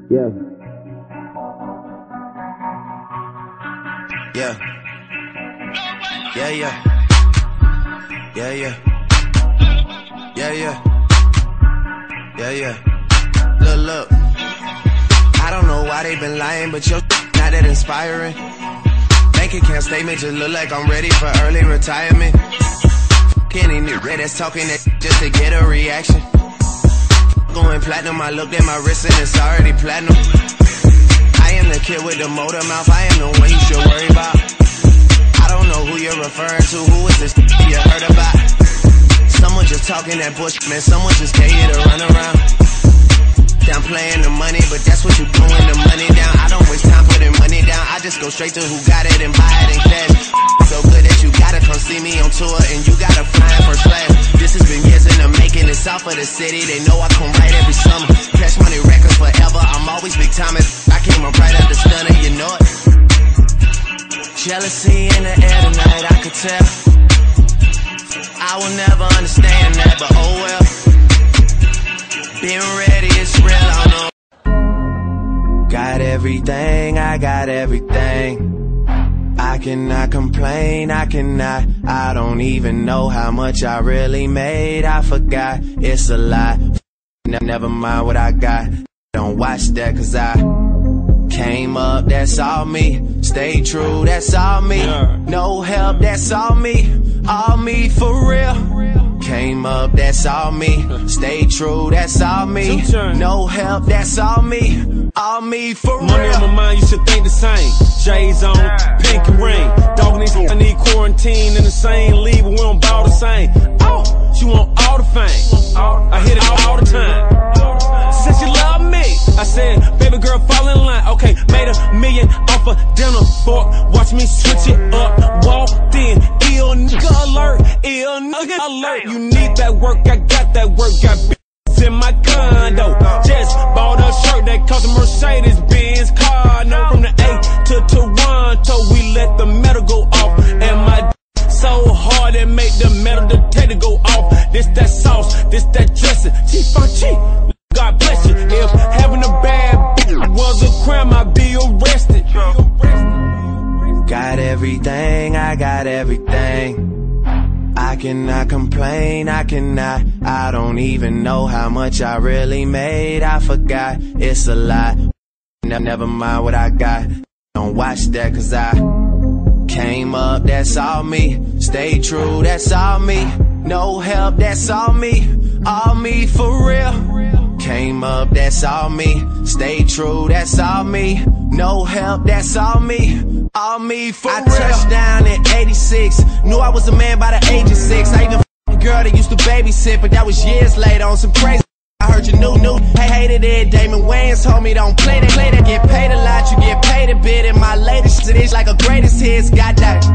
Yeah. Yeah. Yeah, yeah. Yeah, yeah. Yeah, yeah. Yeah, yeah. Look. I don't know why they been lying, but your not that inspiring. Bank account statement just look like I'm ready for early retirement. Any nigga that's talking that just to get a reaction. Going platinum, I looked at my wrist and it's already platinum. I am the kid with the motor mouth, I am the one you should worry about. I don't know who you're referring to, who is this you heard about? Someone just talking that bullshit, man, someone just tell you to run around. I'm playing the money, but that's what you doing, the money down. I don't waste time putting money down, I just go straight to who got it and buy it in cash. So good that you gotta come see me on tour and you gotta fly in first class. This has been years in the making, it's south of the city, they know I come right every summer. Cash Money Records forever, I'm always big time. I came up right out the stunner, you know it. Jealousy in the air tonight, I could tell. I will never understand that, but oh well. Being ready, it's real, I don't know. Got everything, I got everything. I cannot complain, I don't even know how much I really made. I forgot, it's a lie. Never mind what I got. Don't watch that, cause I came up, that's all me. Stay true, that's all me. No help, that's all me for real. Came up, that's all me. Stay true, that's all me. No help, that's all me for real. Money on my mind, you should think the same. J's on, pink and ring. Dog needs, I need quarantine in the same league, but we don't ball the same. Oh, she want all the fame. I hit it all the time. She said she love me. I said, baby girl, fall in line. Okay, made $1 million off a dinner fork. Watch me switch it up. Walked in, ill nigga alert, ill nigga alert. You need that work, I got that work. Got bitches in my condo. Just bought a shirt that cost a Mercedes-Benz car. No, from the A to Toronto, we let the metal go off. And my so hard it make the metal detector go off. This that sauce, this that dressing. Cheap on cheap. God bless you. If having a bad bitch was a crime, I'd be arrested. Got everything, I got everything. I cannot complain, I don't even know how much I really made. I forgot, it's a lot. Never mind what I got. Don't watch that, cause I came up, that's all me. Stay true, that's all me. No help, that's all me for real. Came up, that's all me. Stay true, that's all me. No help, that's all me for real. I touched down in 86. Knew I was a man by the age of 6. I even f***ed a girl that used to babysit, but that was years later on some crazy. I heard you knew. Hey, hated it. Damon Wayans told me don't play that. Get paid a lot, you get paid a bit. And my latest shit is like a greatest hits. Got that.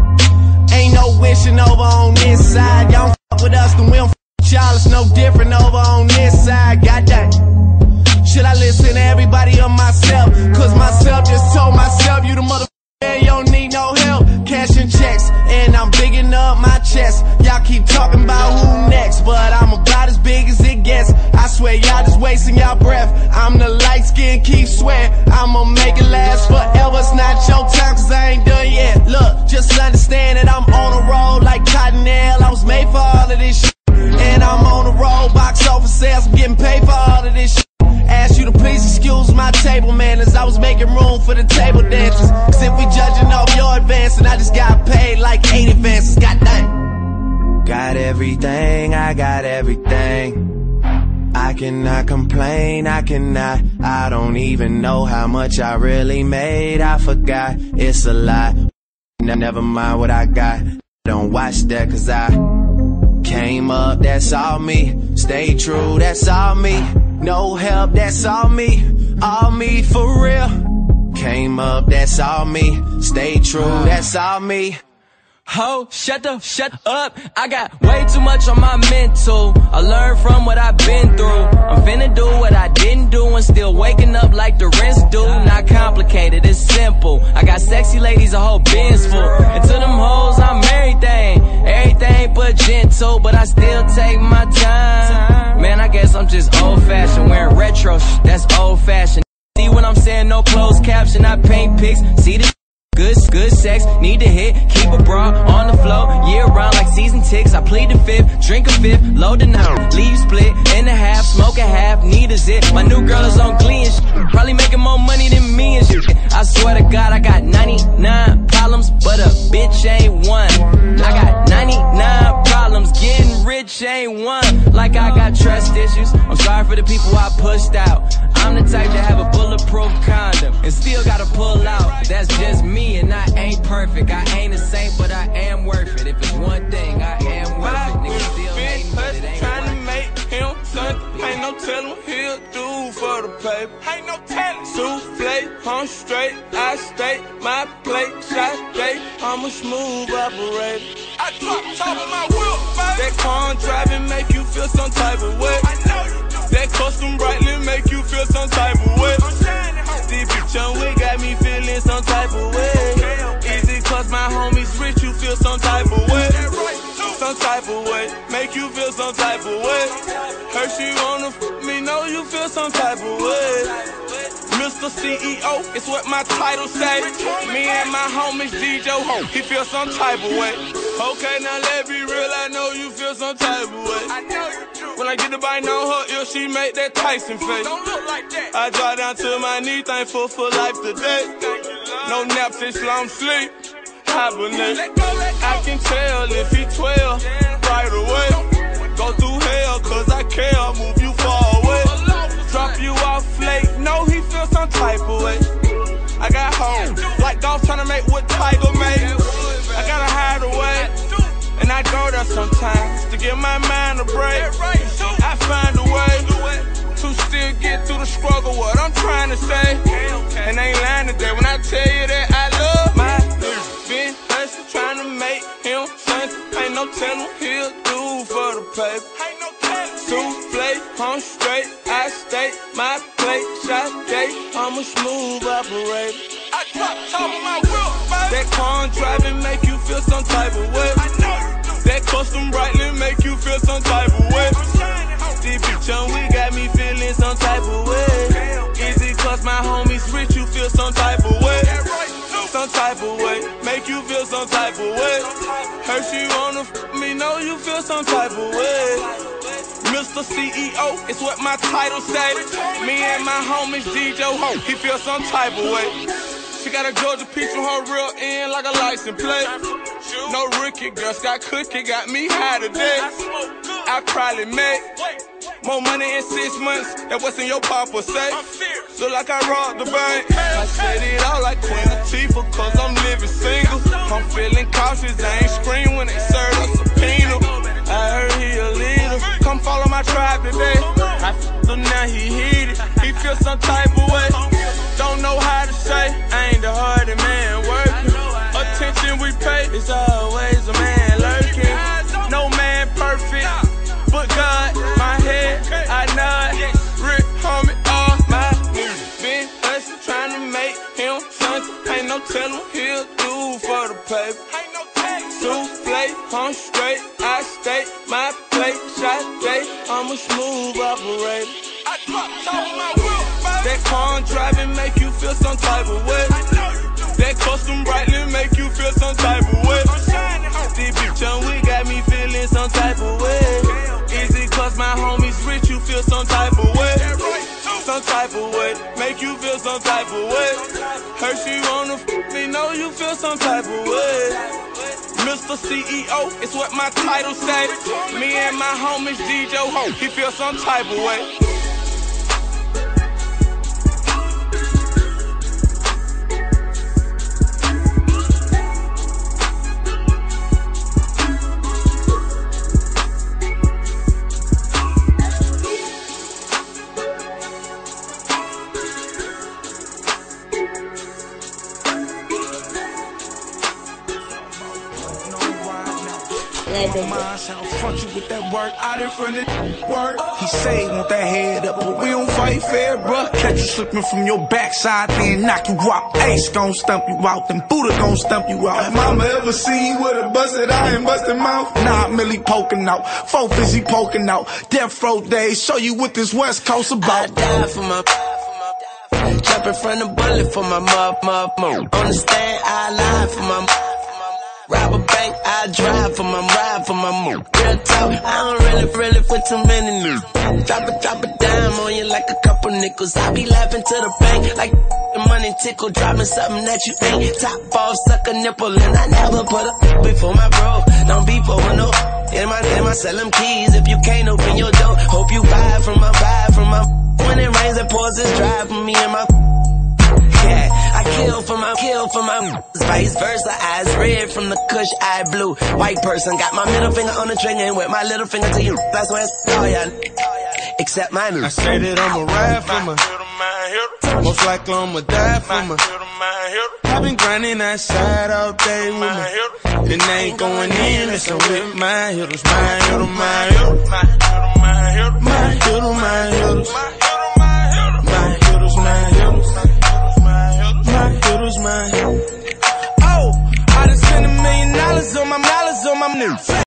Ain't no wishing over on this side. Y'all don't f*** with us, then we don't f*** y'all. It's no different over on this side. Got that. Should I listen to everybody or myself? Cause myself just told myself, you the motherfucker, you don't need no help. Cashing checks, and I'm bigging up my chest. Y'all keep talking about who next, but I'm about as big as it gets. I swear y'all just wasting y'all breath. I'm the light skin, keep swearing I'ma make it last forever. It's not your time, cause I ain't done yet. Look, just understand that I'm on a roll like Cottonelle. I was made for all of this shit, and I'm on the road. Box office sales, I'm getting paid for all of this shit. Ask you to please excuse my table manners. I was making room for the table dancers. Cause if we judging off your advance, and I just got paid like 8 advances. Goddamn. Got everything, I got everything. I cannot complain, I don't even know how much I really made. I forgot, it's a lot. Never mind what I got. Don't watch that, cause I came up, that's all me. Stay true, that's all me. No help, that's all me for real. Came up, that's all me. Stay true, that's all me. Ho, shut up. I got way too much on my mental. I learned from what I've been through. I'm finna do what I didn't do and still waking up like the rest do. Not complicated, it's simple. I got sexy ladies, a whole Benz full. And to them hoes, I'm everything but gentle. But I still take my time. Man, I guess I'm just old fashioned. Wearing retro, that's old fashioned. and I paint pics. See the good sex, need to hit, keep a bra on the floor, year round like season ticks. I plead the fifth, drink a fifth, load the nine, leave split in a half, smoke a half, need a zit. My new girl is on Glee and shit, probably making more money than me and shit. I swear to God, I got 99 problems, but a bitch ain't one. I got 99 problems, getting rich ain't one. Like I got trust issues, I'm sorry for the people I pushed out. I'm the type to have a bulletproof condom and still gotta pull out. That's just me, and I ain't perfect. I ain't a saint, but I am worth it. If it's one thing, I am worth it. Niggas still hating, but it ain't trying to worth make him something. Ain't no telling what he'll do for the paper. Ain't no telling. Souffle, I'm straight. I state my plate. Shot day, I'm a smooth operator. I drop top of my wheel, baby. That car driving make you feel some type of way. I know you do. That custom brightly make you feel some type of way. This bitch on we got me feeling some type of way. Easy cause my homies rich, you feel some type of way. Some type of way, make you feel some type of way. Her she wanna me, know you feel some type of way. Mr. CEO, it's what my title say. Me and my homies DJ Ho, he feel some type of way. Okay, now let's be real, I know you feel some type of way. I know you do. When I get the bite on her ear, she make that Tyson face. Don't look like that. I drop down to my knee, thankful for life today. No nap since long sleep. Hibernate. I can tell if he 12 right away. Go through hell cause I care, move you far away. Drop you off late, know he feel some type of way. I got home, like golf trying to make what Tiger made. I gotta hide away, and I go there sometimes to give my mind a break. I find a way to still get through the struggle, what I'm trying to say. And I ain't lying today when I tell you that I love my nigga. Been hustling, trying to make him something. Ain't no telling what he'll do for the paper. Souffle, I'm straight, I state my plate. Shot day, I'm a smooth operator. I drop top of my wheel, baby. That car driving make you feel some type of way. I know you do. That custom brightly make you feel some type of way. This bitch on we got me feeling some type of way. Easy cause my homies rich, you feel some type of way. Some type of way, make you feel some type of way. Her she wanna me, know you feel some type of way. Mr. CEO, it's what my title say. Me and my homies DJ Ho, he feel some type of way. She got a Georgia peach on her real end like a license plate. No Ricky, girl, Scott Cookie got me high today. I probably make more money in 6 months than what's in your papa say. Look like I robbed the bank. I said it all like Queen Latifah, cause I'm living single. I'm feeling cautious, I ain't scream when they serve a subpoena. I heard he a leader, come follow my tribe today. I feel him now, he heated, he feel some type of way. Don't know how to say, I ain't the hardest man working. Attention we pay, it's always a man lurking. No man perfect, but God, my head, I nod. Rick, homie, all my niggas. Been hustling, trying to make him something. Ain't no telling what he'll do for the paper. Souffle, I'm straight, I state my plate. Shot day, I'm a smooth operator. I drop top of my wheel, baby. That car driving make you feel some type of way. That custom brightly make you feel some type of way. This bitch on we got me feeling some type of way. Easy cause my homies rich, you feel some type of way. Some type of way, make you feel some type of way. Her she wanna me, know you feel some type of way. Mr. CEO, it's what my title say. Me and my homies DJ Ho, he feel some type of way. Front you with that work out in front of work. He say he want that head up, but we don't fight fair, bruh. Catch you slipping from your backside, then knock you out. Ace gon' stump you out, then Buddha gon' stump you out. Have mama ever seen you with a busted eye and busted mouth? Nah, Millie poking out, 4 busy poking out. Death row days, show you what this West Coast about. I die for my Jumping from the bullet for my move. On the stand, I lie for my rob a bank, I drive for my ride for my move. Real talk, I don't really put too many news. Drop a dime on you like a couple nickels. I be laughing to the bank like the money tickle. Dropping something that you ain't. Top off, suck a nipple, and I never put a before my bro. Don't be for no. In my sell them keys if you can't open your door. Hope you buy from my. When it rains, it pours, it's dry for me and my. Yeah, I kill for my vice versa, eyes red from the kush, eye blue. White person, got my middle finger on the trigger and with my little finger to you. That's where it's all ya, except mine. I say that I'ma ride for my, most likely I'ma die for my. I've been grinding outside all day with my, and they ain't going in, it's with my hitters, my hitters, my hitters, my hitters, my hitters, my hitters, my hitters, my hitters, my hitters. Oh, I just spent $1 million on my new.